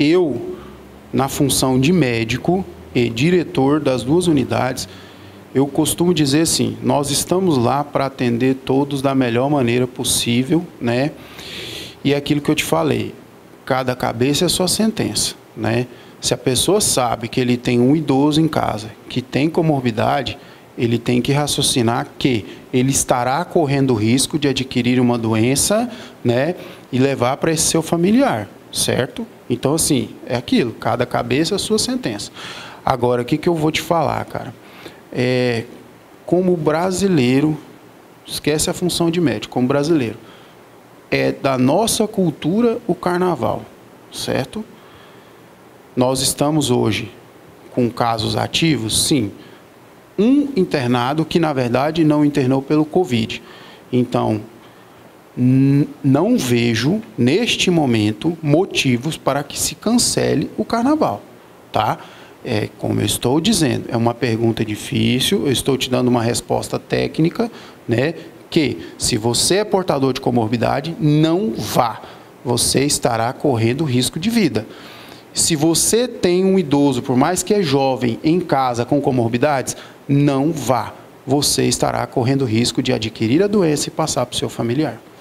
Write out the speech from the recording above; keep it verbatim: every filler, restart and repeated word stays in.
eu, na função de médico e diretor das duas unidades, eu costumo dizer assim, nós estamos lá para atender todos da melhor maneira possível, né? E é aquilo que eu te falei, cada cabeça é a sua sentença, né? Se a pessoa sabe que ele tem um idoso em casa, que tem comorbidade, ele tem que raciocinar que ele estará correndo o risco de adquirir uma doença, né, e levar para esse seu familiar, certo? Então, assim, é aquilo, cada cabeça é a sua sentença. Agora, o que, que eu vou te falar, cara? É, como brasileiro, esquece a função de médico, como brasileiro, é da nossa cultura o carnaval, certo? Nós estamos hoje com casos ativos, sim. Um internado que, na verdade, não internou pelo Covid. Então, não vejo, neste momento, motivos para que se cancele o carnaval, tá? É, como eu estou dizendo, é uma pergunta difícil, eu estou te dando uma resposta técnica, né? Que, se você é portador de comorbidade, não vá. Você estará correndo risco de vida. Se você tem um idoso, por mais que é jovem, em casa com comorbidades, não vá. Você estará correndo risco de adquirir a doença e passar para o seu familiar.